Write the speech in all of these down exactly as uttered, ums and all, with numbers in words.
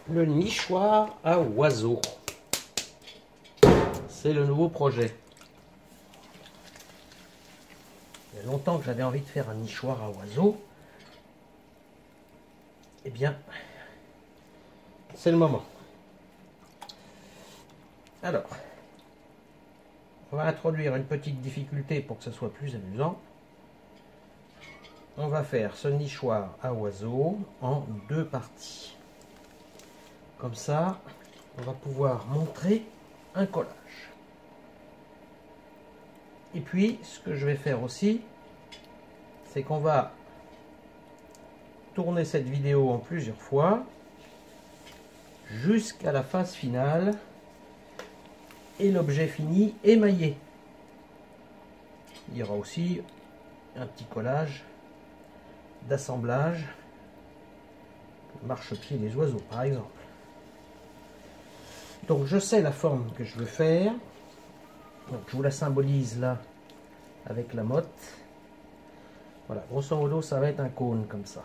le nichoir à oiseaux. C'est le nouveau projet. Il y a longtemps que j'avais envie de faire un nichoir à oiseaux. Eh bien, c'est le moment. Alors, on va introduire une petite difficulté pour que ce soit plus amusant. On va faire ce nichoir à oiseaux en deux parties. Comme ça, on va pouvoir montrer un collage. Et puis, ce que je vais faire aussi, c'est qu'on va tourner cette vidéo en plusieurs fois jusqu'à la phase finale et l'objet fini émaillé. Il y aura aussi un petit collage d'assemblage, marchepied des oiseaux par exemple. Donc je sais la forme que je veux faire. Donc je vous la symbolise là avec la motte. Voilà, grosso modo ça va être un cône comme ça.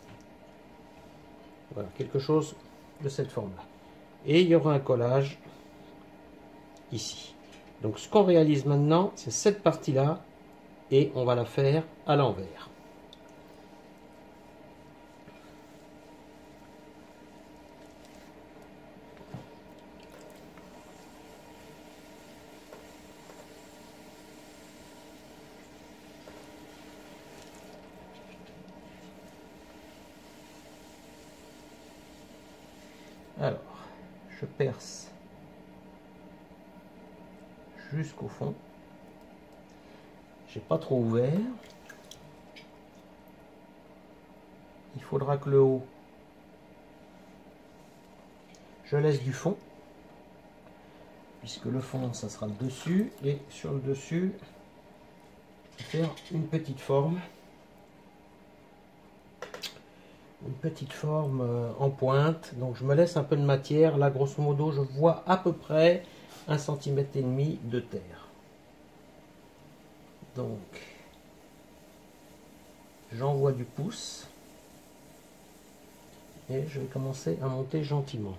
Voilà, quelque chose de cette forme là. Et il y aura un collage ici. Donc ce qu'on réalise maintenant, c'est cette partie là et on va la faire à l'envers. Alors, je perce jusqu'au fond. J'ai pas trop ouvert. Il faudra que le haut, je laisse du fond, puisque le fond, ça sera le dessus, et sur le dessus, faire une petite forme. Une petite forme en pointe, donc je me laisse un peu de matière. Là, grosso modo, je vois à peu près un centimètre et demi de terre. Donc, j'envoie du pouce et je vais commencer à monter gentiment.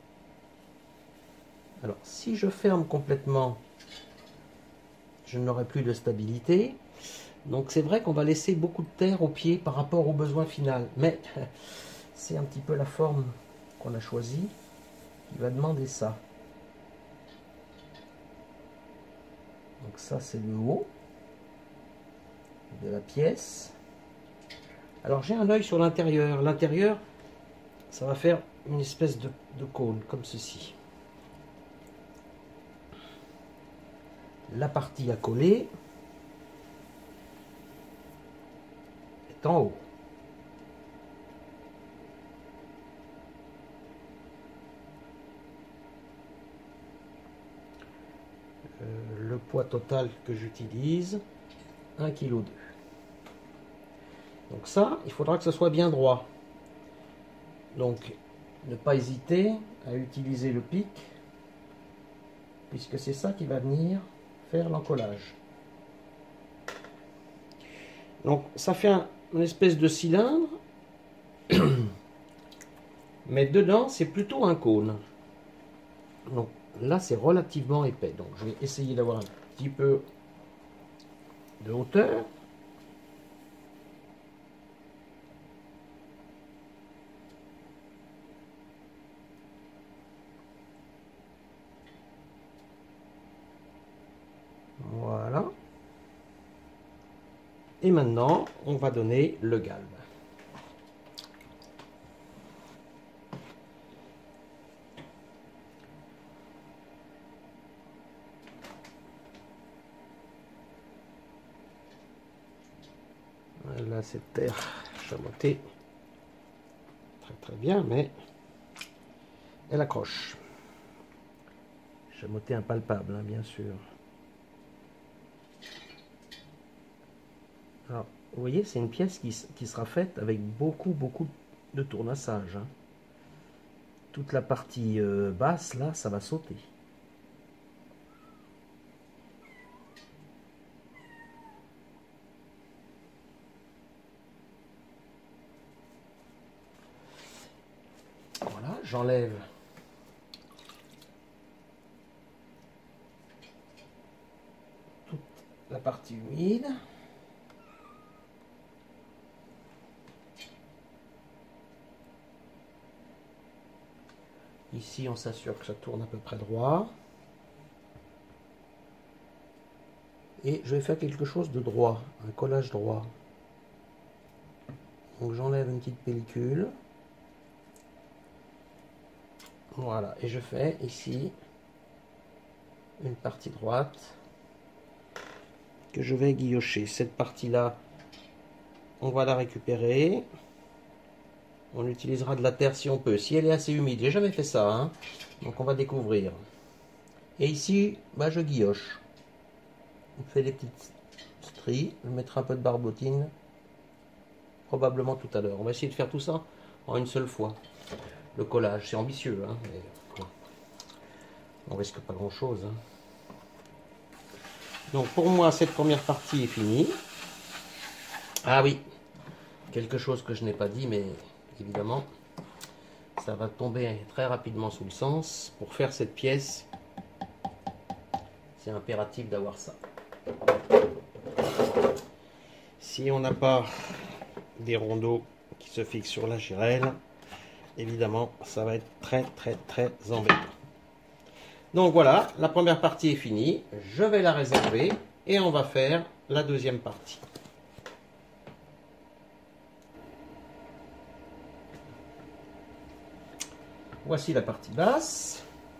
Alors, si je ferme complètement, je n'aurai plus de stabilité. Donc c'est vrai qu'on va laisser beaucoup de terre au pied par rapport au besoin final. Mais c'est un petit peu la forme qu'on a choisie qui va demander ça. Donc ça c'est le haut de la pièce. Alors j'ai un œil sur l'intérieur. L'intérieur, ça va faire une espèce de, de cône comme ceci. La partie à coller en haut. Euh, le poids total que j'utilise, un virgule deux kilos. Donc ça, il faudra que ce soit bien droit. Donc, ne pas hésiter à utiliser le pic, puisque c'est ça qui va venir faire l'encollage. Donc, ça fait un, une espèce de cylindre, mais dedans, c'est plutôt un cône. Donc, là, c'est relativement épais. Donc, je vais essayer d'avoir un petit peu de hauteur. Voilà. Et maintenant, on va donner le galbe. Là, cette terre chamotée, très très bien, mais elle accroche. Chamotée impalpable, hein, bien sûr. Alors, vous voyez, c'est une pièce qui, qui sera faite avec beaucoup, beaucoup de tournassage. Hein. Toute la partie euh, basse, là, ça va sauter. j'enlève toute la partie humide. Ici, on s'assure que ça tourne à peu près droit. Et je vais faire quelque chose de droit, un collage droit. Donc j'enlève une petite pellicule. Voilà, et je fais ici une partie droite que je vais guillocher. Cette partie-là, on va la récupérer. On utilisera de la terre si on peut, si elle est assez humide. J'ai jamais fait ça, hein. Donc on va découvrir. Et ici, bah, je guilloche. On fait des petites stries. Je mettrai un peu de barbotine probablement tout à l'heure. On va essayer de faire tout ça en une seule fois. Le collage, c'est ambitieux, hein, mais bon, on risque pas grand chose, hein. Donc pour moi, cette première partie est finie. Ah oui, quelque chose que je n'ai pas dit, mais évidemment, ça va tomber très rapidement sous le sens. Pour faire cette pièce, c'est impératif d'avoir ça. Si on n'a pas des rondeaux qui se fixent sur la girelle, évidemment, ça va être très très très embêtant. Donc voilà, la première partie est finie. Je vais la réserver et on va faire la deuxième partie. Voici la partie basse.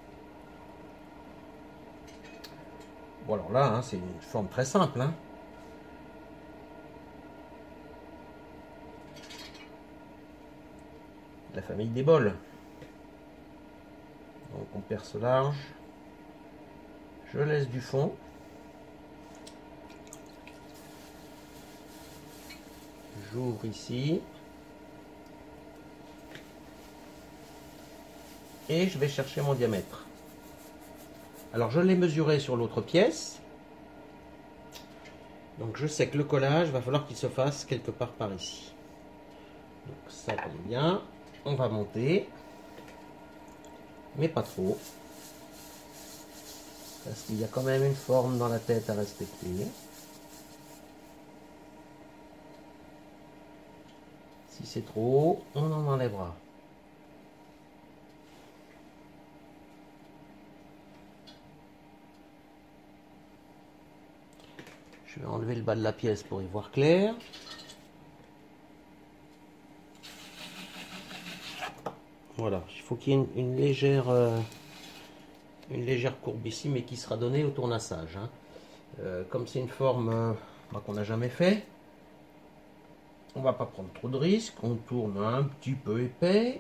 Bon alors là, hein, c'est une forme très simple, hein. La famille des bols. Donc on perce large. Je laisse du fond. J'ouvre ici. Et je vais chercher mon diamètre. Alors je l'ai mesuré sur l'autre pièce. Donc je sais que le collage, va falloir qu'il se fasse quelque part par ici. Donc ça tombe bien. On va monter. Mais pas trop. Parce qu'il y a quand même une forme dans la tête à respecter. Si c'est trop haut, on en enlèvera. Je vais enlever le bas de la pièce pour y voir clair. Voilà, il faut qu'il y ait une, une légère euh, une légère courbe ici, mais qui sera donnée au tournassage, hein. Euh, comme c'est une forme euh, bah, qu'on n'a jamais fait, on va pas prendre trop de risques. On tourne un petit peu épais.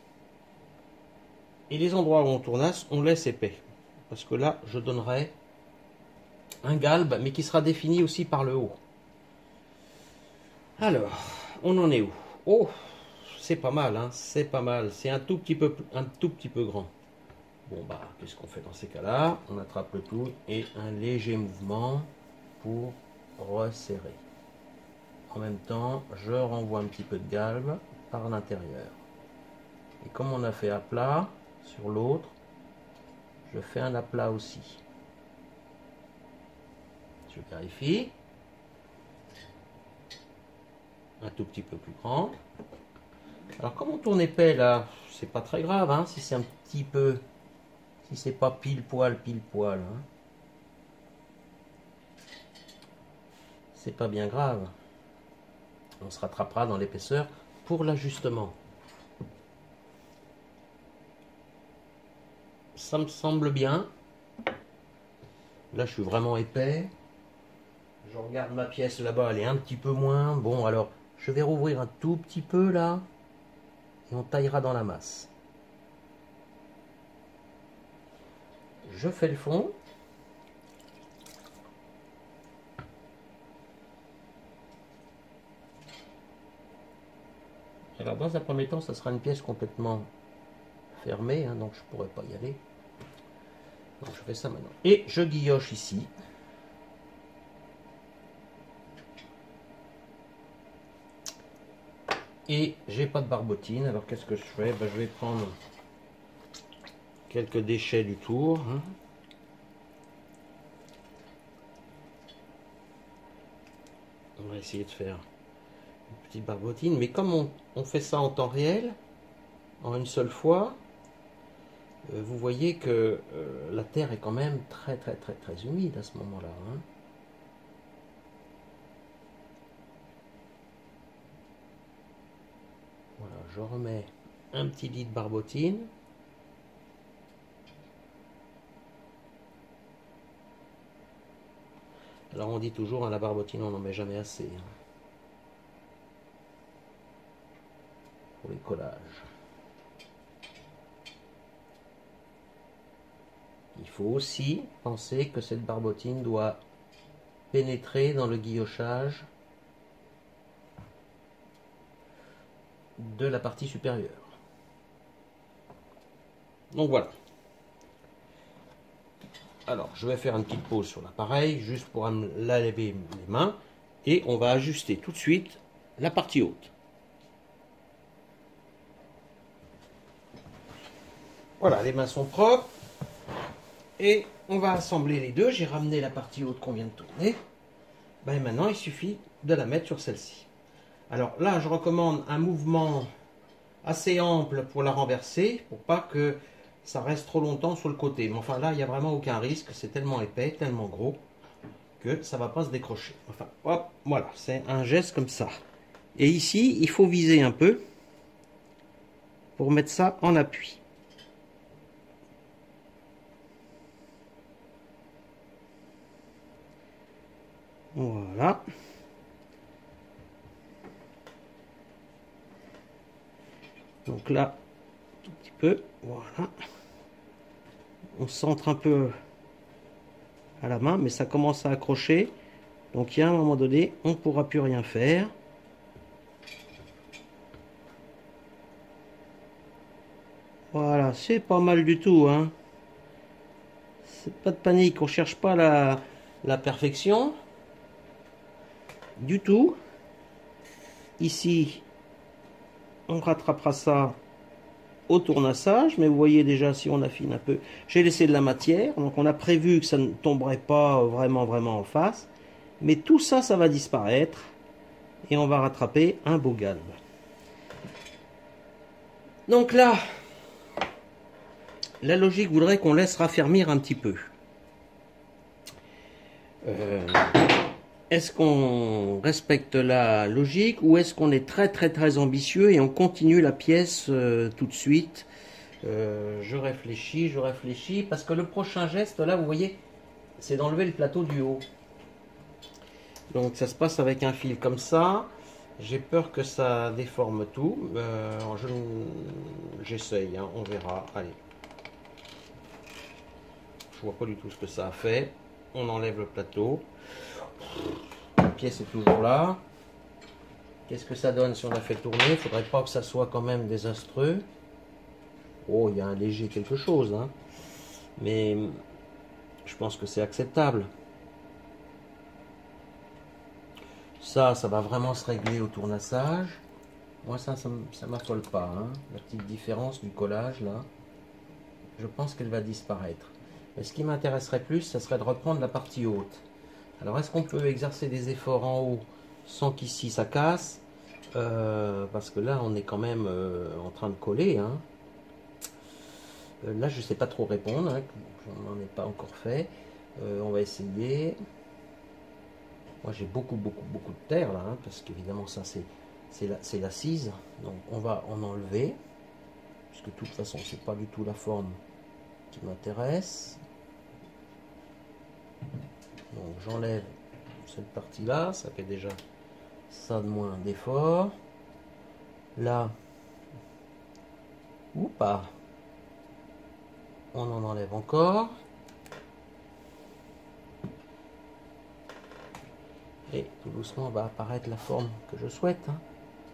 Et les endroits où on tournasse, on laisse épais. Parce que là, je donnerai un galbe, mais qui sera défini aussi par le haut. Alors, on en est où? Oh, c'est pas mal, hein, c'est pas mal. C'est un tout petit peu, un tout petit peu grand. Bon, bah, qu'est-ce qu'on fait dans ces cas-là? On attrape le tout et un léger mouvement pour resserrer. En même temps, je renvoie un petit peu de galbe par l'intérieur. Et comme on a fait à plat sur l'autre, je fais un aplat aussi. Je vérifie. Un tout petit peu plus grand. Alors comme on tourne épais là, c'est pas très grave, hein, si c'est un petit peu, si c'est pas pile poil, pile poil, hein. C'est pas bien grave. On se rattrapera dans l'épaisseur pour l'ajustement. Ça me semble bien. Là, je suis vraiment épais. Je regarde ma pièce là-bas, elle est un petit peu moins. Bon, alors, je vais rouvrir un tout petit peu là. Et on taillera dans la masse. Je fais le fond. Alors, dans un premier temps, ça sera une pièce complètement fermée, hein, donc je ne pourrai pas y aller. Donc, je fais ça maintenant. Et je guilloche ici. Et j'ai pas de barbotine, alors qu'est-ce que je fais? Ben, je vais prendre quelques déchets du tour. Hein. On va essayer de faire une petite barbotine, mais comme on, on fait ça en temps réel, en une seule fois, euh, vous voyez que euh, la terre est quand même très très très très humide à ce moment-là. Hein. Voilà, je remets un petit lit de barbotine. Alors on dit toujours à la barbotine on n'en met jamais assez. Hein. Pour les collages. Il faut aussi penser que cette barbotine doit pénétrer dans le guillochage de la partie supérieure. Donc voilà. Alors je vais faire une petite pause sur l'appareil juste pour la laver les mains et on va ajuster tout de suite la partie haute. Voilà, les mains sont propres et on va assembler les deux. J'ai ramené la partie haute qu'on vient de tourner. Ben, maintenant, il suffit de la mettre sur celle-ci. Alors là, je recommande un mouvement assez ample pour la renverser, pour pas que ça reste trop longtemps sur le côté. Mais enfin là, il n'y a vraiment aucun risque. C'est tellement épais, tellement gros, que ça ne va pas se décrocher. Enfin, hop, voilà, c'est un geste comme ça. Et ici, il faut viser un peu pour mettre ça en appui. Voilà. Donc là, tout petit peu, voilà. On centre un peu à la main, mais ça commence à accrocher. Donc il y a un moment donné, on ne pourra plus rien faire. Voilà, c'est pas mal du tout, hein. C'est pas de panique, on cherche pas la, la perfection. Du tout. Ici, on rattrapera ça au tournassage, mais vous voyez déjà si on affine un peu, j'ai laissé de la matière, donc on a prévu que ça ne tomberait pas vraiment vraiment en face, mais tout ça, ça va disparaître et on va rattraper un beau galbe. Donc là, la logique voudrait qu'on laisse raffermir un petit peu. Euh, Est-ce qu'on respecte la logique ou est-ce qu'on est très très très ambitieux et on continue la pièce euh, tout de suite? euh, Je réfléchis, je réfléchis, parce que le prochain geste, là, vous voyez, c'est d'enlever le plateau du haut. Donc ça se passe avec un fil comme ça. J'ai peur que ça déforme tout. Euh, J'essaye, hein, on verra. Allez. Je vois pas du tout ce que ça a fait. On enlève le plateau. La pièce est toujours là. Qu'est-ce que ça donne si on la fait tourner? Il ne faudrait pas que ça soit quand même désastreux. Oh, il y a un léger quelque chose, hein. Mais je pense que c'est acceptable. Ça, ça va vraiment se régler au tournassage. Moi, ça, ça ne m'affole pas, hein. La petite différence du collage, là, je pense qu'elle va disparaître. Mais ce qui m'intéresserait plus, ça serait de reprendre la partie haute. Alors, est-ce qu'on peut exercer des efforts en haut sans qu'ici ça casse? euh, Parce que là, on est quand même euh, en train de coller. Hein. Euh, là, je ne sais pas trop répondre. Hein, je n'en ai pas encore fait. Euh, on va essayer. Moi, j'ai beaucoup, beaucoup, beaucoup de terre là. Hein, parce qu'évidemment, ça, c'est l'assise. Donc, on va en enlever. Puisque de toute façon, c'est pas du tout la forme qui m'intéresse. Donc j'enlève cette partie là, ça fait déjà ça de moins d'effort. Là, ou pas, on en enlève encore. Et tout doucement va apparaître la forme que je souhaite. Hein.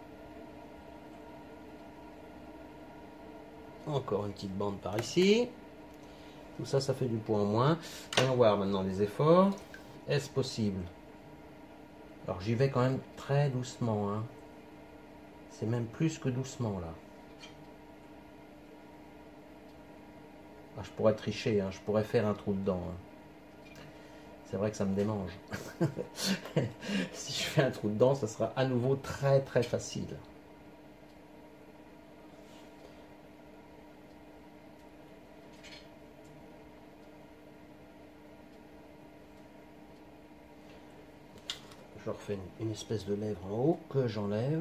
Encore une petite bande par ici. Tout ça, ça fait du poids en moins. Allons voir maintenant les efforts. Est-ce possible? Alors j'y vais quand même très doucement. Hein. C'est même plus que doucement là. Ah, je pourrais tricher, hein, je pourrais faire un trou dedans. Hein. C'est vrai que ça me démange. Si je fais un trou dedans, ça sera à nouveau très très facile. Je refais une, une espèce de lèvre en haut que j'enlève.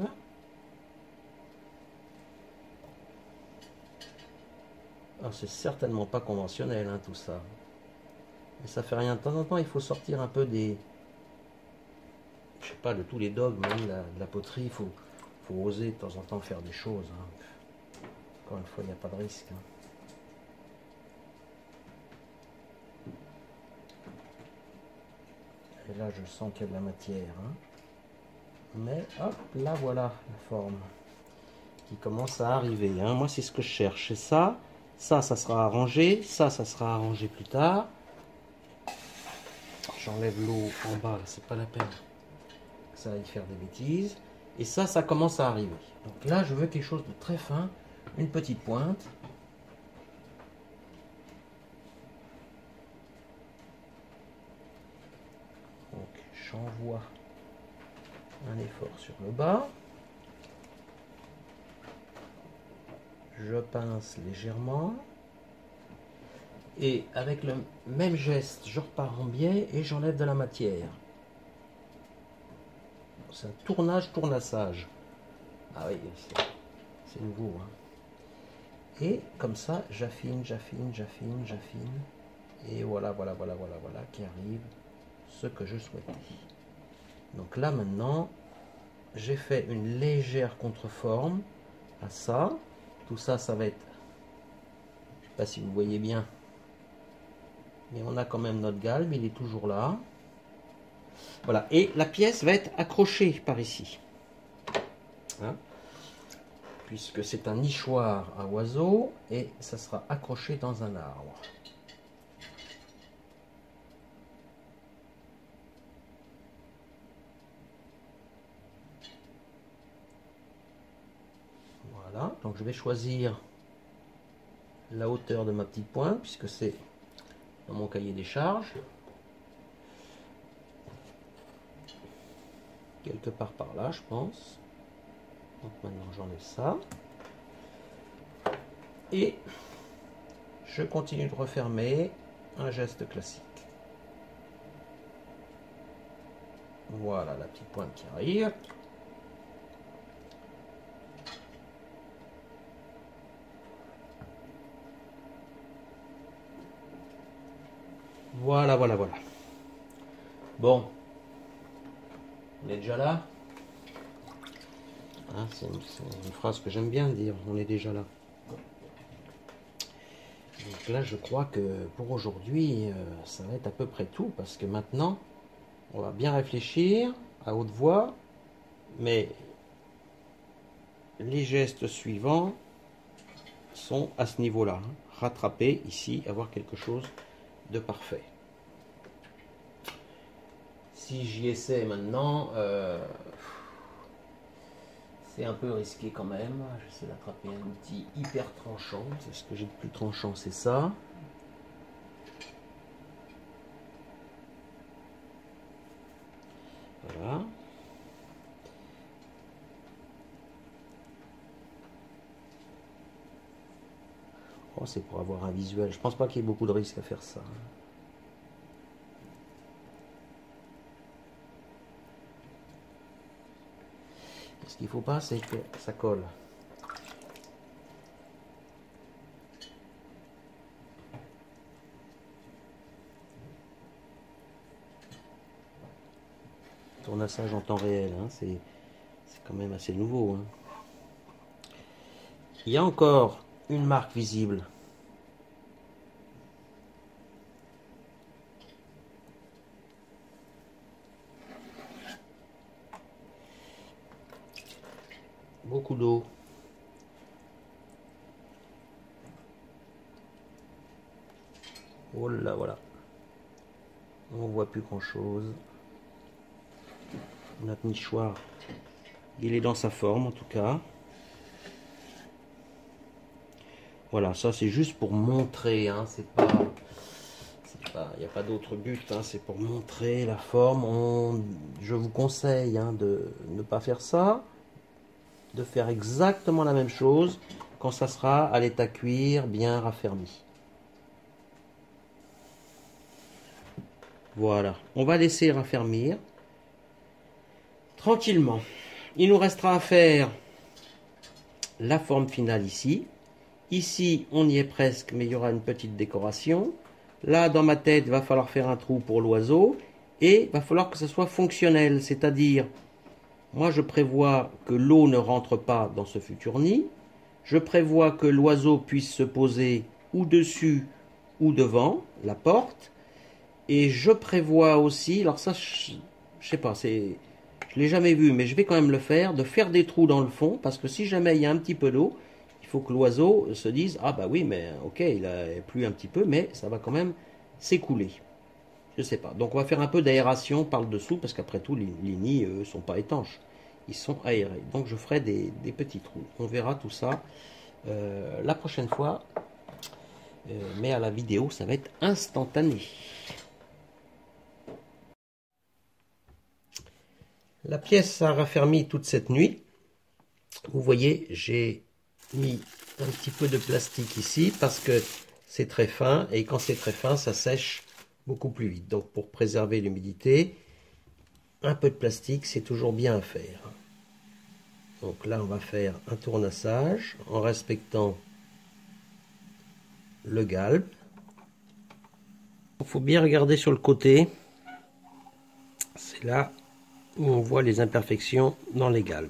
Ah, c'est certainement pas conventionnel, hein, tout ça. Mais ça fait rien. De temps en temps, il faut sortir un peu des... Je sais pas, de tous les dogmes, hein, de, la, de la poterie. Il faut, faut oser de temps en temps faire des choses. Hein. Encore une fois, il n'y a pas de risque. Hein. Et là, je sens qu'il y a de la matière. Hein. Mais hop, là, voilà la forme qui commence à arriver. Hein. Moi, c'est ce que je cherche. C'est ça. Ça, ça sera arrangé. Ça, ça sera arrangé plus tard. J'enlève l'eau en bas, c'est pas la peine que ça aille faire des bêtises. Et ça, ça commence à arriver. Donc là, je veux quelque chose de très fin, une petite pointe. Donc j'envoie un effort sur le bas. Je pince légèrement. Et avec le même geste, je repars en biais et j'enlève de la matière. C'est un tournage, tournassage. Ah oui, c'est nouveau. Hein. Et comme ça, j'affine, j'affine, j'affine, j'affine. Et voilà, voilà, voilà, voilà, voilà, qui arrive ce que je souhaitais. Donc là maintenant, j'ai fait une légère contreforme à ça. Tout ça, ça va être... Je ne sais pas si vous voyez bien. Mais on a quand même notre galbe, il est toujours là. Voilà, et la pièce va être accrochée par ici. Hein, puisque c'est un nichoir à oiseaux, et ça sera accroché dans un arbre. Voilà, donc je vais choisir la hauteur de ma petite pointe, puisque c'est dans mon cahier des charges. Quelque part par là, je pense. Donc maintenant j'enlève ça. Et je continue de refermer un geste classique. Voilà la petite pointe qui arrive. Voilà, voilà, voilà. Bon. On est déjà là. Hein, c'est une, une phrase que j'aime bien dire. On est déjà là. Donc là, je crois que pour aujourd'hui, euh, ça va être à peu près tout. Parce que maintenant, on va bien réfléchir à haute voix. Mais les gestes suivants sont à ce niveau-là. Hein. Rattraper ici, avoir quelque chose de parfait. Si j'y essaie maintenant, euh, c'est un peu risqué quand même. J'essaie d'attraper un outil hyper tranchant. C'est ce que j'ai de plus tranchant, c'est ça. Voilà. Oh, c'est pour avoir un visuel. Je pense pas qu'il y ait beaucoup de risques à faire ça. Ce qu'il ne faut pas, c'est que ça colle. Tournassage en temps réel, hein, c'est quand même assez nouveau. Hein. Il y a encore une marque visible. Beaucoup d'eau. Oh là, voilà. On voit plus grand chose. Notre nichoir, il est dans sa forme en tout cas. Voilà, ça c'est juste pour montrer, hein, c'est pas... Il n'y a pas d'autre but, hein, c'est pour montrer la forme. On, je vous conseille hein, de ne pas faire ça, de faire exactement la même chose quand ça sera à l'état cuir bien raffermi. Voilà, on va laisser raffermir tranquillement. Il nous restera à faire la forme finale ici. Ici, on y est presque, mais il y aura une petite décoration. Là, dans ma tête, il va falloir faire un trou pour l'oiseau et il va falloir que ce soit fonctionnel, c'est-à-dire, moi je prévois que l'eau ne rentre pas dans ce futur nid, je prévois que l'oiseau puisse se poser ou dessus ou devant la porte, et je prévois aussi, alors ça, je, je sais pas, c'est, je l'ai jamais vu, mais je vais quand même le faire, de faire des trous dans le fond, parce que si jamais il y a un petit peu d'eau, il faut que l'oiseau se dise, ah bah oui, mais ok, il a plu un petit peu, mais ça va quand même s'écouler. Je sais pas. Donc on va faire un peu d'aération par le dessous, parce qu'après tout, les, les nids ne sont pas étanches. Ils sont aérés. Donc je ferai des, des petits trous. On verra tout ça euh, la prochaine fois. Euh, mais à la vidéo, ça va être instantané. La pièce a raffermi toute cette nuit. Vous voyez, j'ai mis un petit peu de plastique ici parce que c'est très fin et quand c'est très fin, ça sèche beaucoup plus vite. Donc pour préserver l'humidité, un peu de plastique, c'est toujours bien à faire. Donc là, on va faire un tournassage en respectant le galbe. Il faut bien regarder sur le côté. C'est là où on voit les imperfections dans les galbes.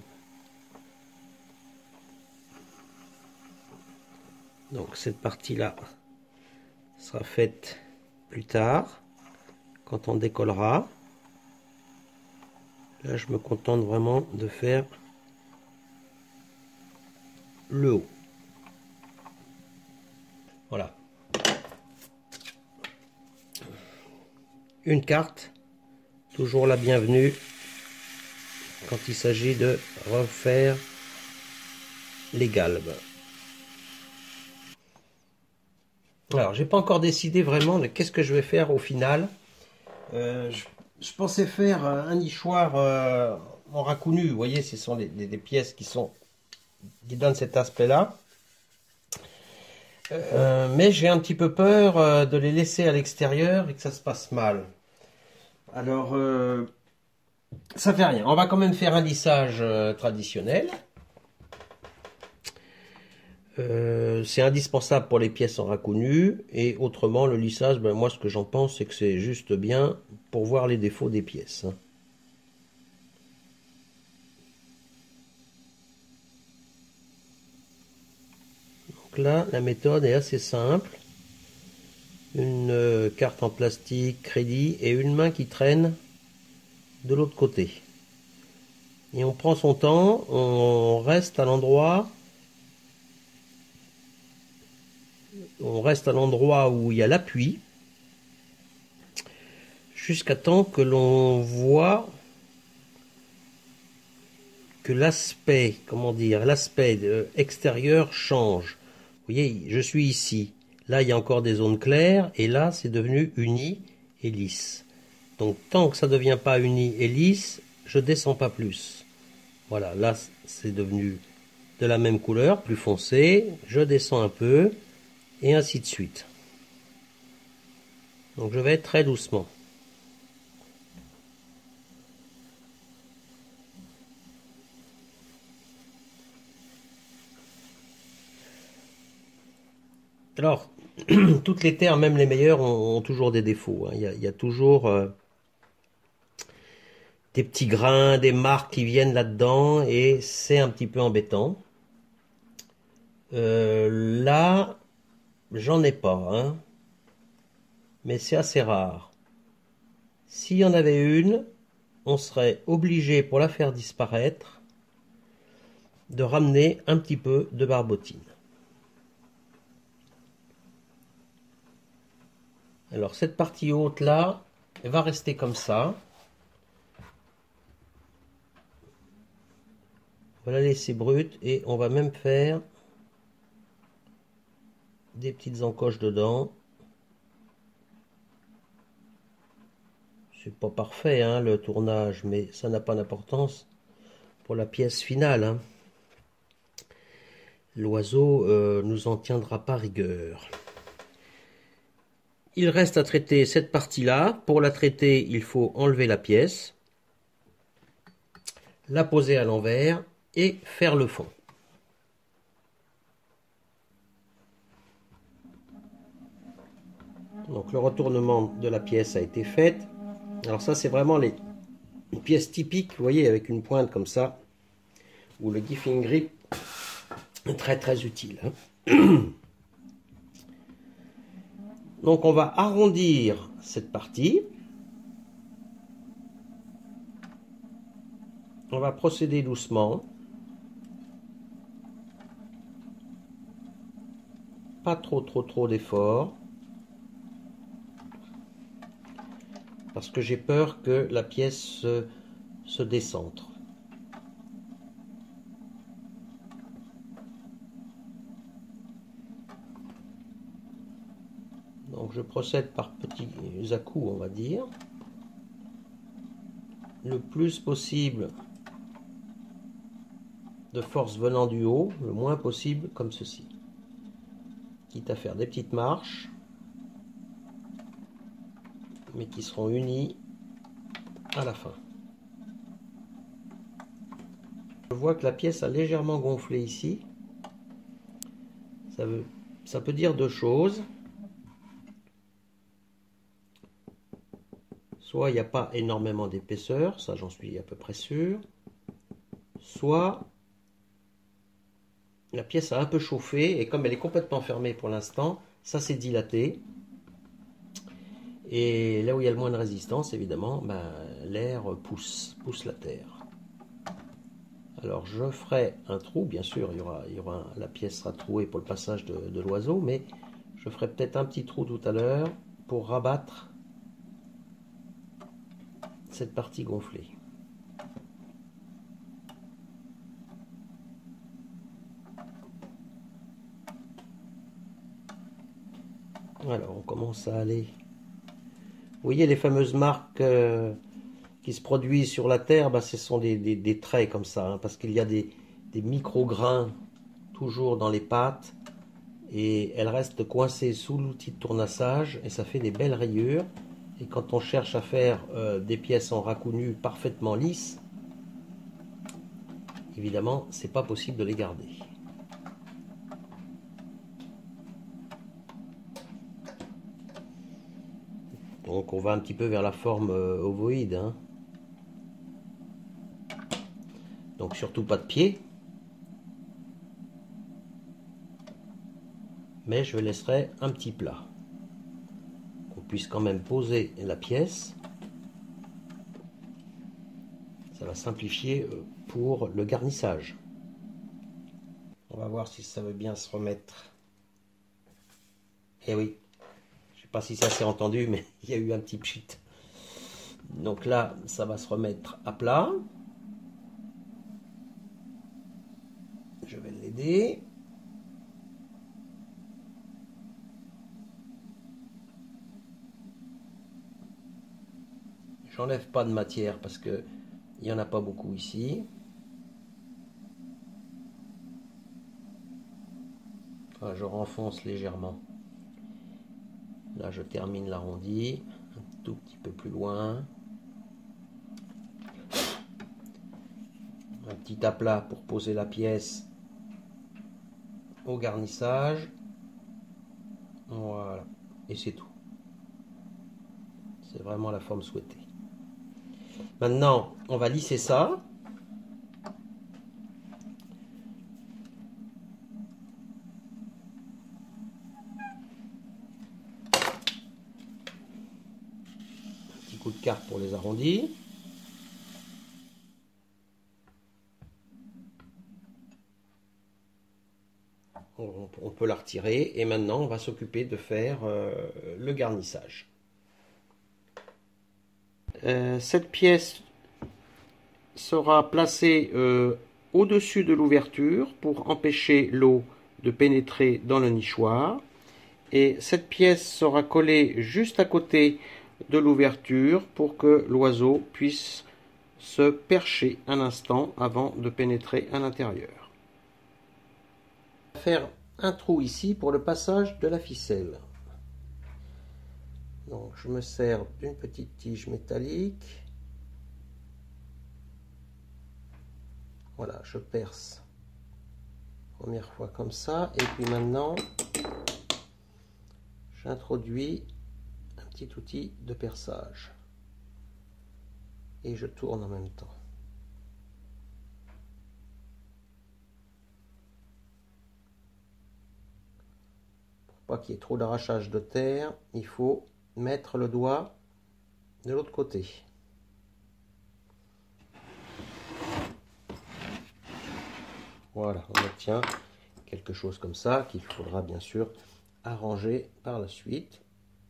Donc cette partie-là sera faite plus tard, quand on décollera. Là, je me contente vraiment de faire le haut. Voilà. Une carte, toujours la bienvenue quand il s'agit de refaire les galbes. Alors, j'ai pas encore décidé vraiment de qu'est-ce que je vais faire au final. Euh, je, je pensais faire un nichoir euh, en raccoonu. Vous voyez, ce sont les, les, les pièces qui sont qui donnent cet aspect-là. Euh, mais j'ai un petit peu peur euh, de les laisser à l'extérieur et que ça se passe mal. Alors, euh, ça fait rien. On va quand même faire un lissage euh, traditionnel. Euh, c'est indispensable pour les pièces en raccoonu et autrement le lissage, ben, moi ce que j'en pense c'est que c'est juste bien pour voir les défauts des pièces. Donc là la méthode est assez simple, une euh, carte en plastique crédit et une main qui traîne de l'autre côté et on prend son temps, on reste à l'endroit on reste à l'endroit où il y a l'appui jusqu'à temps que l'on voit que l'aspect, comment dire, l'aspect extérieur change. Vous voyez, je suis ici. Là, il y a encore des zones claires et là, c'est devenu uni et lisse. Donc, tant que ça ne devient pas uni et lisse, je descends pas plus. Voilà, là, c'est devenu de la même couleur, plus foncé. Je descends un peu et ainsi de suite. Donc, je vais être très doucement. Alors, toutes les terres, même les meilleures, ont, ont toujours des défauts. Hein. Il, y a, il y a toujours euh, des petits grains, des marques qui viennent là-dedans et c'est un petit peu embêtant. Euh, là, j'en ai pas, hein, mais c'est assez rare. S'il y en avait une, on serait obligé, pour la faire disparaître, de ramener un petit peu de barbotine. Alors cette partie haute là, elle va rester comme ça. On va la laisser brute et on va même faire des petites encoches dedans. C'est pas parfait hein, le tournage, mais ça n'a pas d'importance pour la pièce finale. Hein. L'oiseau euh, nous en tiendra pas rigueur. Il reste à traiter cette partie-là. Pour la traiter, il faut enlever la pièce, la poser à l'envers et faire le fond. Donc le retournement de la pièce a été fait. Alors ça c'est vraiment les, les pièces typiques, vous voyez, avec une pointe comme ça, où le Giffing Grip est très très utile. Hein. Donc on va arrondir cette partie. On va procéder doucement. Pas trop trop trop d'efforts. Parce que j'ai peur que la pièce se, se décentre. Donc je procède par petits à-coups, on va dire. Le plus possible de force venant du haut, le moins possible comme ceci. Quitte à faire des petites marches, mais qui seront unies à la fin. Je vois que la pièce a légèrement gonflé ici. Ça veut, ça peut dire deux choses. Soit il n'y a pas énormément d'épaisseur, ça j'en suis à peu près sûr. Soit la pièce a un peu chauffé et comme elle est complètement fermée pour l'instant, ça s'est dilaté. Et là où il y a le moins de résistance, évidemment, ben, l'air pousse, pousse la terre. Alors je ferai un trou, bien sûr, il y aura, il y aura un, la pièce sera trouée pour le passage de, de l'oiseau, mais je ferai peut-être un petit trou tout à l'heure pour rabattre cette partie gonflée. Alors on commence à aller. Vous voyez les fameuses marques euh, qui se produisent sur la terre, bah, ce sont des, des, des traits comme ça, hein, parce qu'il y a des, des micro-grains toujours dans les pâtes et elles restent coincées sous l'outil de tournassage et ça fait des belles rayures. Et quand on cherche à faire euh, des pièces en raccouenu parfaitement lisses, évidemment, c'est pas possible de les garder. Donc on va un petit peu vers la forme euh, ovoïde. Hein. Donc surtout pas de pied. Mais je laisserai un petit plat. Qu'on puisse quand même poser la pièce. Ça va simplifier pour le garnissage. On va voir si ça veut bien se remettre. Eh oui. Je sais pas si ça s'est entendu, mais il y a eu un petit pchit. Donc là, ça va se remettre à plat. Je vais l'aider. J'enlève pas de matière parce que il n'y en a pas beaucoup ici. Enfin, je renfonce légèrement. Là, je termine l'arrondi, un tout petit peu plus loin. Un petit aplat pour poser la pièce au garnissage. Voilà, et c'est tout. C'est vraiment la forme souhaitée. Maintenant, on va lisser ça. De carte pour les arrondis. On, on peut la retirer et maintenant on va s'occuper de faire euh, le garnissage. Euh, cette pièce sera placée euh, au-dessus de l'ouverture pour empêcher l'eau de pénétrer dans le nichoir. Et cette pièce sera collée juste à côté de l'ouverture pour que l'oiseau puisse se percher un instant avant de pénétrer à l'intérieur. Faire un trou ici pour le passage de la ficelle. Donc je me sers d'une petite tige métallique. Voilà, je perce. Première fois comme ça, et puis maintenant j'introduis un petit outil de perçage et je tourne en même temps. Pour pas qu'il y ait trop d'arrachage de terre, il faut mettre le doigt de l'autre côté. Voilà, on obtient quelque chose comme ça qu'il faudra bien sûr arranger par la suite.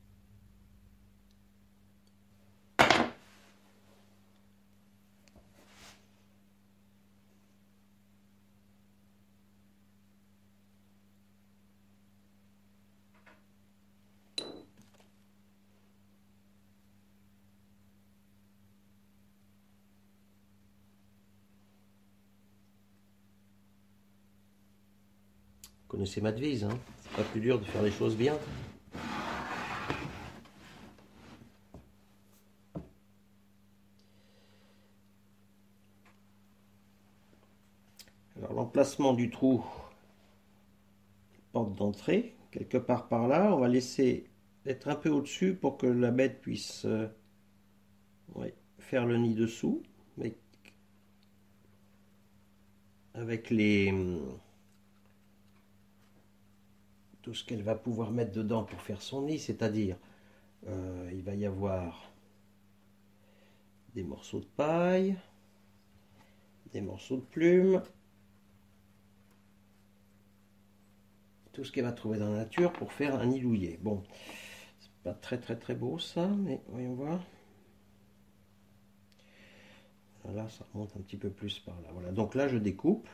Vous connaissez ma devise, hein, c'est pas plus dur de faire les choses bien. Alors l'emplacement du trou, porte d'entrée, quelque part par là, on va laisser être un peu au-dessus pour que la bête puisse euh, ouais, faire le nid dessous, mais avec les tout ce qu'elle va pouvoir mettre dedans pour faire son nid, c'est-à-dire euh, il va y avoir des morceaux de paille, des morceaux de plumes, tout ce qu'elle va trouver dans la nature pour faire un nid douillet. Bon, c'est pas très très très beau ça, mais voyons voir. Là, ça remonte un petit peu plus par là. Voilà, donc là je découpe.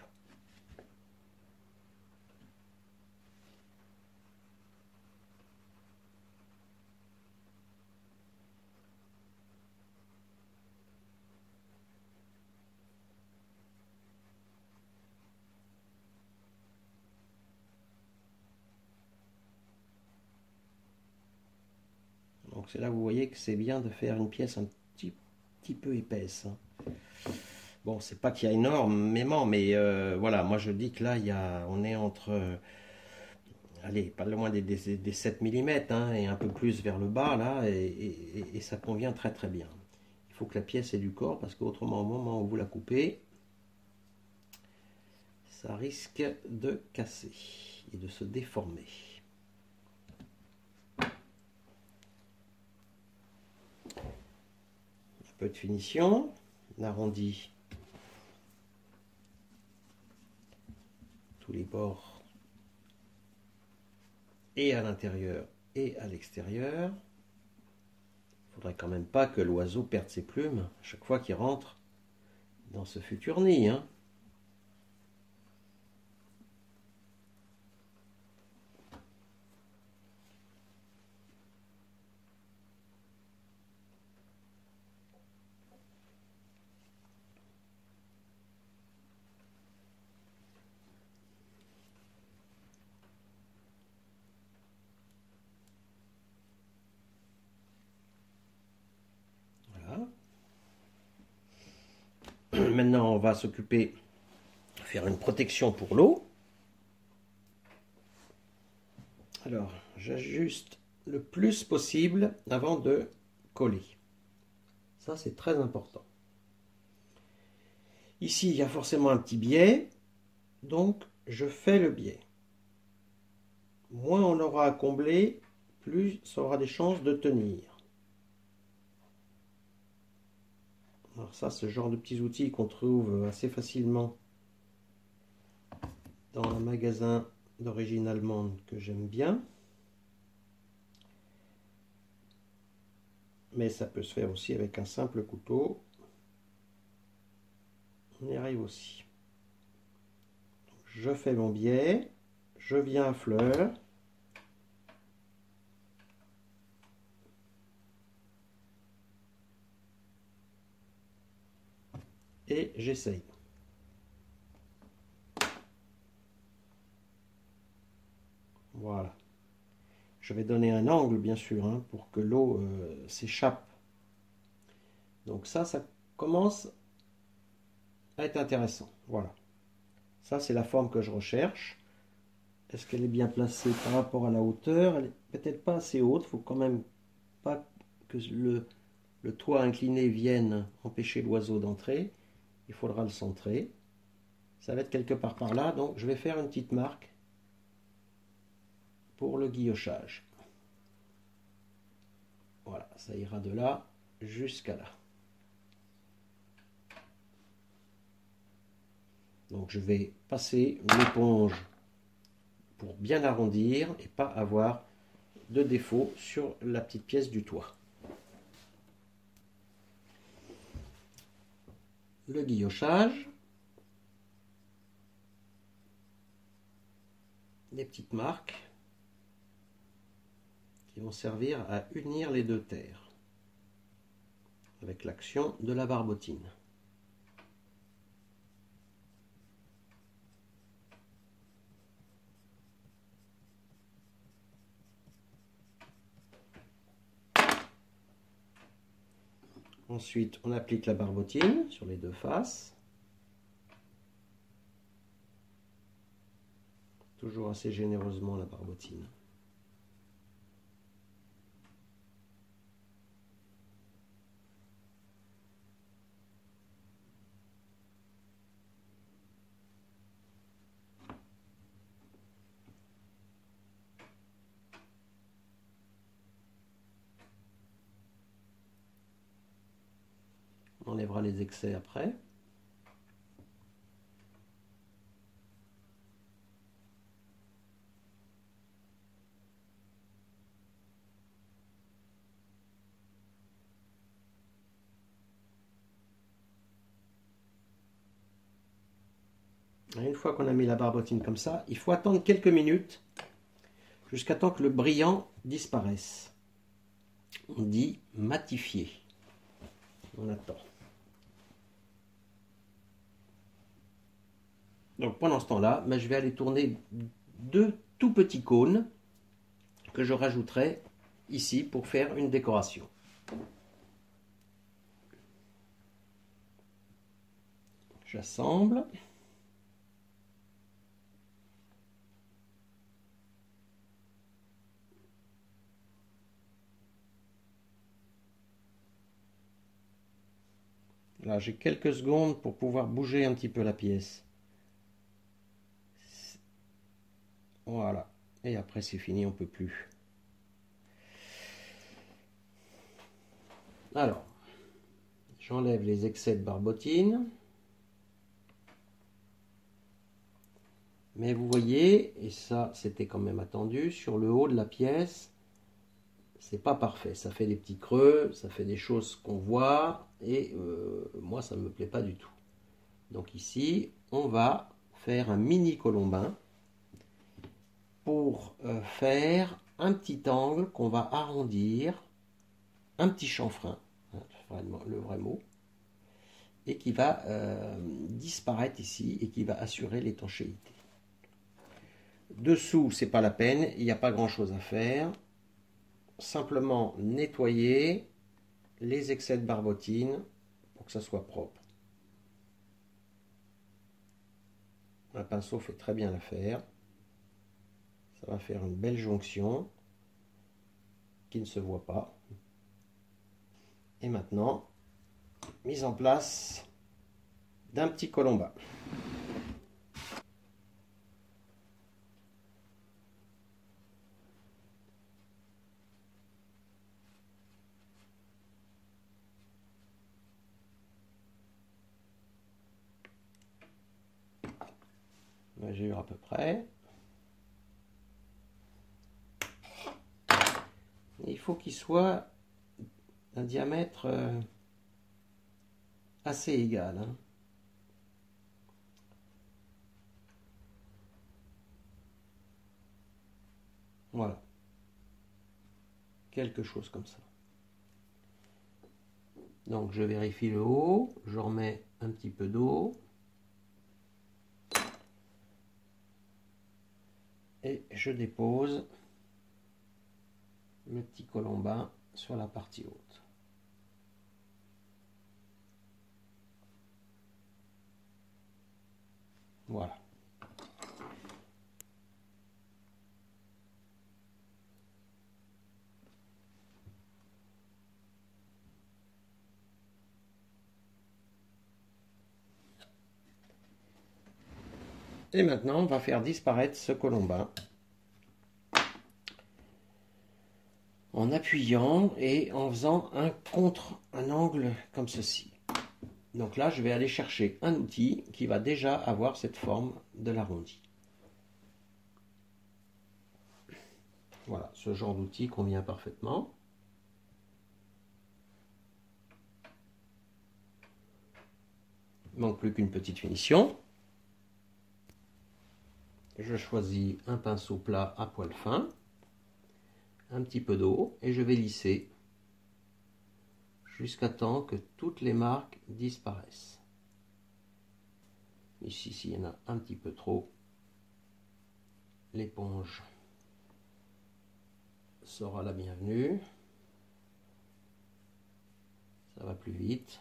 Donc c'est là où vous voyez que c'est bien de faire une pièce un petit, petit peu épaisse. Bon, c'est pas qu'il y a énormément, mais euh, voilà, moi je dis que là, il y a, on est entre, euh, allez, pas loin des, des, des sept millimètres, hein, et un peu plus vers le bas, là, et, et, et ça convient très très bien. Il faut que la pièce ait du corps, parce qu'autrement, au moment où vous la coupez, ça risque de casser et de se déformer. Un peu de finition, l'arrondi tous les bords et à l'intérieur et à l'extérieur. Il ne faudrait quand même pas que l'oiseau perde ses plumes à chaque fois qu'il rentre dans ce futur nid, hein. Maintenant, on va s'occuper de faire une protection pour l'eau. Alors, j'ajuste le plus possible avant de coller. Ça, c'est très important. Ici, il y a forcément un petit biais, donc je fais le biais. Moins on aura à combler, plus ça aura des chances de tenir. Alors ça, ce genre de petits outils qu'on trouve assez facilement dans un magasin d'origine allemande que j'aime bien. Mais ça peut se faire aussi avec un simple couteau. On y arrive aussi. Donc, je fais mon biais, je viens à fleur. et j'essaye. Voilà. Je vais donner un angle, bien sûr, hein, pour que l'eau euh, s'échappe. Donc ça, ça commence à être intéressant. Voilà. Ça, c'est la forme que je recherche. Est-ce qu'elle est bien placée par rapport à la hauteur? Elle n'est peut-être pas assez haute. Il ne faut quand même pas que le, le toit incliné vienne empêcher l'oiseau d'entrer. Il faudra le centrer. Ça va être quelque part par là. Donc, je vais faire une petite marque pour le guillochage. Voilà, ça ira de là jusqu'à là. Donc je vais passer l'éponge pour bien arrondir et pas avoir de défaut sur la petite pièce du toit. Le guillochage. Des petites marques qui vont servir à unir les deux terres avec l'action de la barbotine. Ensuite, on applique la barbotine sur les deux faces. Toujours assez généreusement la barbotine. On enlèvera les excès après. Et une fois qu'on a mis la barbotine comme ça, il faut attendre quelques minutes jusqu'à temps que le brillant disparaisse. On dit matifier. On attend. Donc pendant ce temps-là, ben, je vais aller tourner deux tout petits cônes que je rajouterai ici pour faire une décoration. J'assemble. Là, j'ai quelques secondes pour pouvoir bouger un petit peu la pièce. Voilà. Et après, c'est fini, on ne peut plus. Alors, j'enlève les excès de barbotine. Mais vous voyez, et ça, c'était quand même attendu, sur le haut de la pièce, c'est pas parfait. Ça fait des petits creux, ça fait des choses qu'on voit, et euh, moi, ça ne me plaît pas du tout. Donc ici, on va faire un mini colombin pour euh, faire un petit angle qu'on va arrondir, un petit chanfrein, hein, vraiment, le vrai mot, et qui va euh, disparaître ici et qui va assurer l'étanchéité. Dessous, c'est pas la peine, il n'y a pas grand chose à faire. Simplement nettoyer les excès de barbotine pour que ça soit propre. Un pinceau fait très bien l'affaire. Ça va faire une belle jonction qui ne se voit pas. Et maintenant, mise en place d'un petit colombin. J'ai eu à peu près. Il faut qu'il soit un diamètre euh, assez égal. Hein. Voilà. Quelque chose comme ça. Donc je vérifie le haut, je remets un petit peu d'eau. Et je dépose le petit colombin sur la partie haute. Voilà. Et maintenant, on va faire disparaître ce colombin en appuyant et en faisant un contre un angle comme ceci. Donc là, je vais aller chercher un outil qui va déjà avoir cette forme de l'arrondi. Voilà, ce genre d'outil convient parfaitement. Il ne manque plus qu'une petite finition. Je choisis un pinceau plat à poil fin, un petit peu d'eau et je vais lisser jusqu'à temps que toutes les marques disparaissent. Ici, s'il y en a un petit peu trop, l'éponge sera la bienvenue. Ça va plus vite.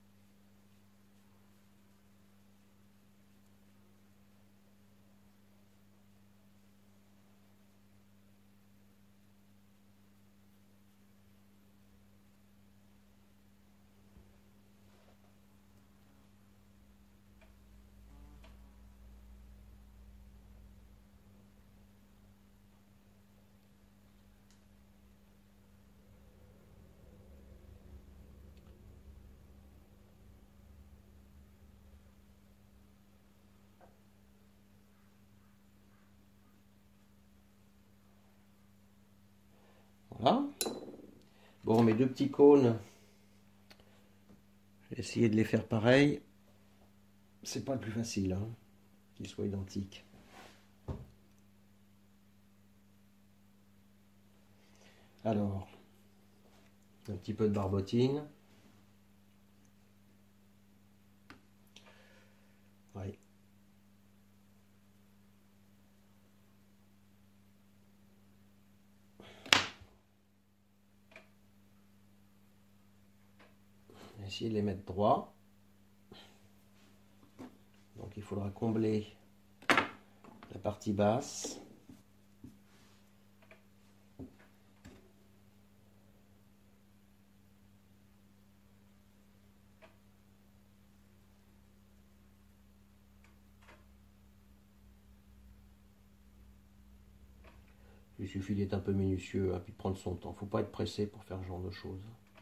Voilà. Bon, mes deux petits cônes, j'ai essayé de les faire pareil. C'est pas le plus facile, hein, qu'ils soient identiques. Alors, un petit peu de barbotine. Oui. Essayer de les mettre droits. Donc il faudra combler la partie basse. Il suffit d'être un peu minutieux et hein, puis de prendre son temps. Il ne faut pas être pressé pour faire ce genre de choses.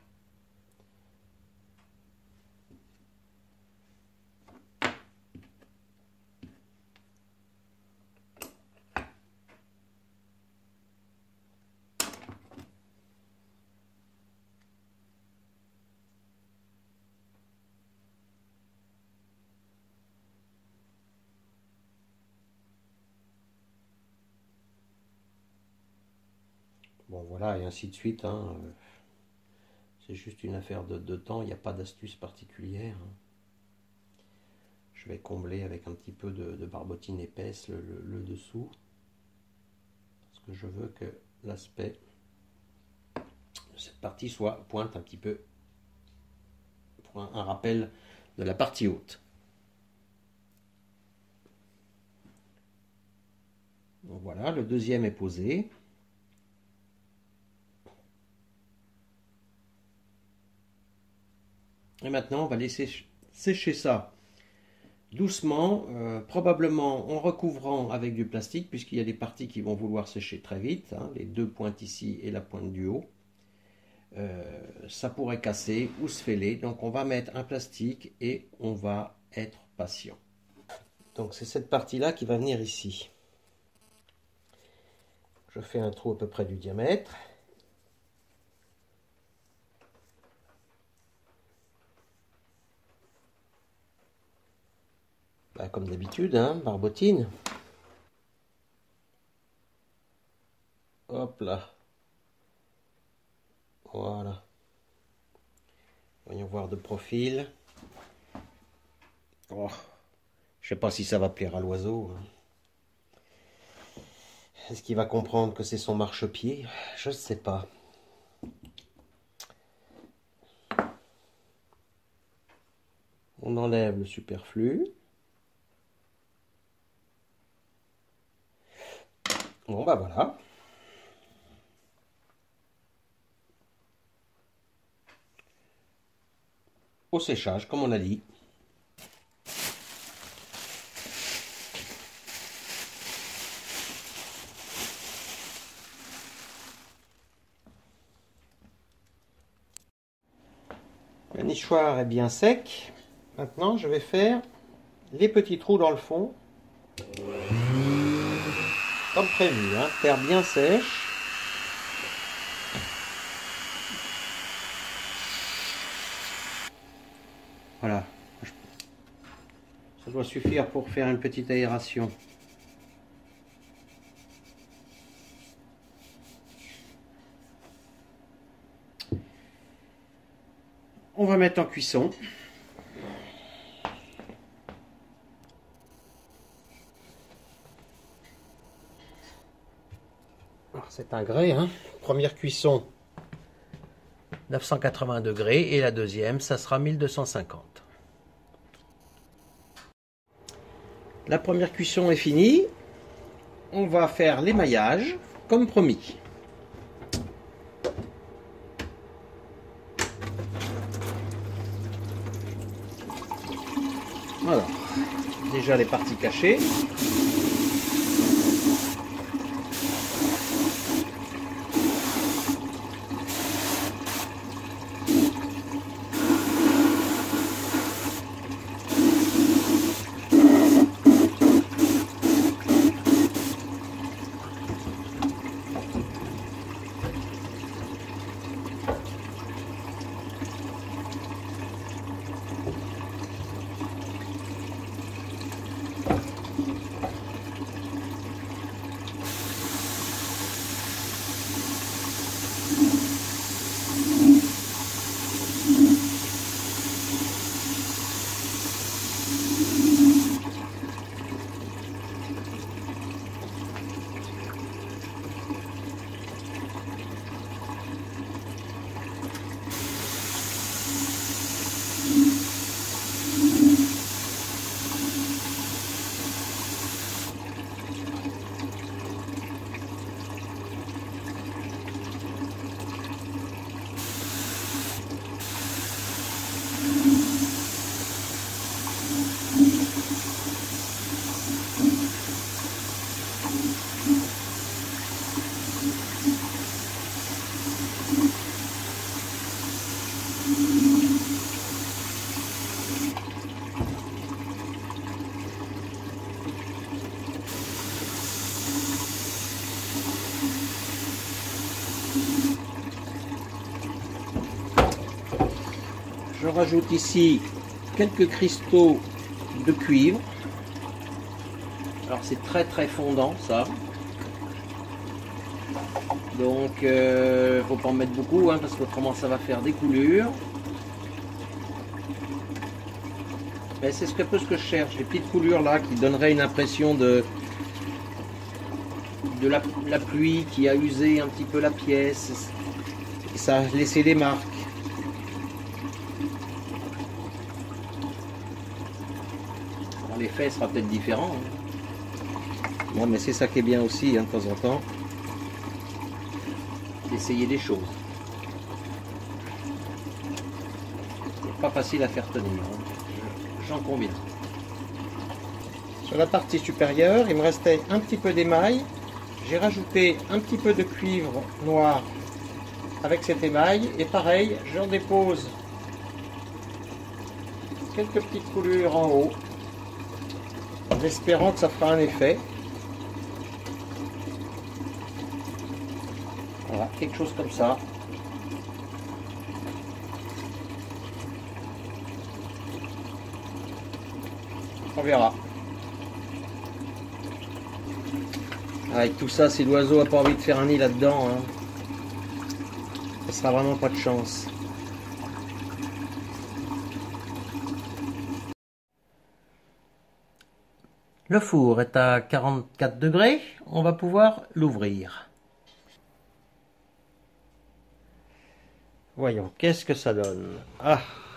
Bon voilà, et ainsi de suite. Hein. C'est juste une affaire de, de temps, il n'y a pas d'astuce particulière. Hein. Je vais combler avec un petit peu de, de barbotine épaisse le, le, le dessous. Parce que je veux que l'aspect de cette partie soit pointe un petit peu pour un, un rappel de la partie haute. Donc voilà, le deuxième est posé. Et maintenant, on va laisser sécher ça doucement, euh, probablement en recouvrant avec du plastique, puisqu'il y a des parties qui vont vouloir sécher très vite, hein, les deux pointes ici et la pointe du haut. Euh, ça pourrait casser ou se fêler, donc on va mettre un plastique et on va être patient. Donc c'est cette partie-là qui va venir ici. Je fais un trou à peu près du diamètre. Bah, comme d'habitude, hein, barbotine. Hop là. Voilà. Voyons voir de profil. Oh, je sais pas si ça va plaire à l'oiseau. Est-ce qu'il va comprendre que c'est son marchepied? Je ne sais pas. On enlève le superflu. Bon, bah voilà. Au séchage, comme on a dit. Le nichoir est bien sec. Maintenant, je vais faire les petits trous dans le fond. Comme prévu, hein, terre bien sèche. Voilà. Ça doit suffire pour faire une petite aération. On va mettre en cuisson. C'est un grès, hein. Première cuisson neuf cent quatre-vingts degrés et la deuxième, ça sera mille deux cent cinquante. La première cuisson est finie. On va faire l'émaillage comme promis. Voilà, déjà les parties cachées. Je rajoute ici quelques cristaux de cuivre. Alors c'est très très fondant ça. Donc il euh, ne faut pas en mettre beaucoup hein, parce qu'autrement ça va faire des coulures. Mais c'est ce que peu ce que je cherche, les petites coulures là qui donneraient une impression de, de la, la pluie qui a usé un petit peu la pièce. Et ça a laissé des marques. L'effet sera peut-être différent. Hein. Bon, mais c'est ça qui est bien aussi, hein, de temps en temps, d'essayer des choses. C'est pas facile à faire tenir, hein. J'en conviens. Sur la partie supérieure, il me restait un petit peu d'émail. J'ai rajouté un petit peu de cuivre noir avec cet émail. Et pareil, j'en dépose quelques petites coulures en haut. En espérant que ça fera un effet. Voilà, quelque chose comme ça. On verra. Avec tout ça, si l'oiseau n'a pas envie de faire un nid là-dedans, hein, ça sera vraiment pas de chance. Le four est à quarante-quatre degrés, on va pouvoir l'ouvrir. Voyons, qu'est-ce que ça donne? Ah,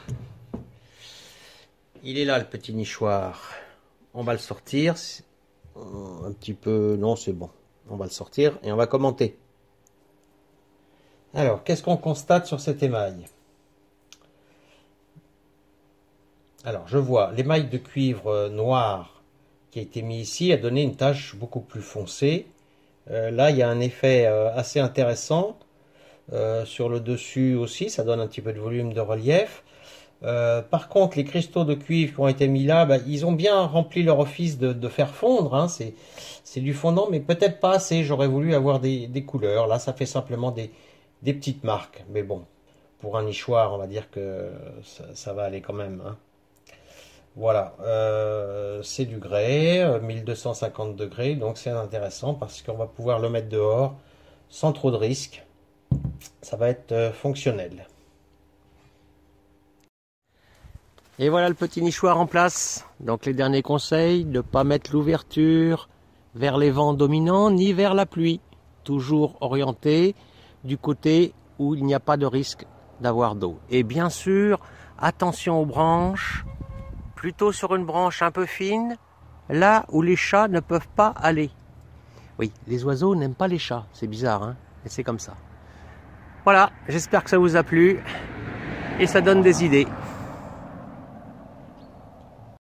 il est là le petit nichoir. On va le sortir. Un petit peu... Non, c'est bon. On va le sortir et on va commenter. Alors, qu'est-ce qu'on constate sur cet émail? Alors, je vois l'émail de cuivre noir qui a été mis ici a donné une tache beaucoup plus foncée. Euh, là, il y a un effet euh, assez intéressant. Euh, sur le dessus aussi, ça donne un petit peu de volume de relief. Euh, par contre, les cristaux de cuivre qui ont été mis là, bah, ils ont bien rempli leur office de, de faire fondre. Hein. C'est du fondant, mais peut-être pas assez. J'aurais voulu avoir des, des couleurs. Là, ça fait simplement des, des petites marques. Mais bon, pour un nichoir, on va dire que ça, ça va aller quand même. Hein. Voilà, euh, c'est du grès, mille deux cent cinquante degrés, donc c'est intéressant parce qu'on va pouvoir le mettre dehors sans trop de risques. Ça va être euh, fonctionnel. Et voilà le petit nichoir en place. Donc les derniers conseils, de ne pas mettre l'ouverture vers les vents dominants ni vers la pluie. Toujours orienté du côté où il n'y a pas de risque d'avoir d'eau. Et bien sûr, attention aux branches, plutôt sur une branche un peu fine, là où les chats ne peuvent pas aller. Oui, les oiseaux n'aiment pas les chats, c'est bizarre, hein, et c'est comme ça. Voilà, j'espère que ça vous a plu et ça donne des idées.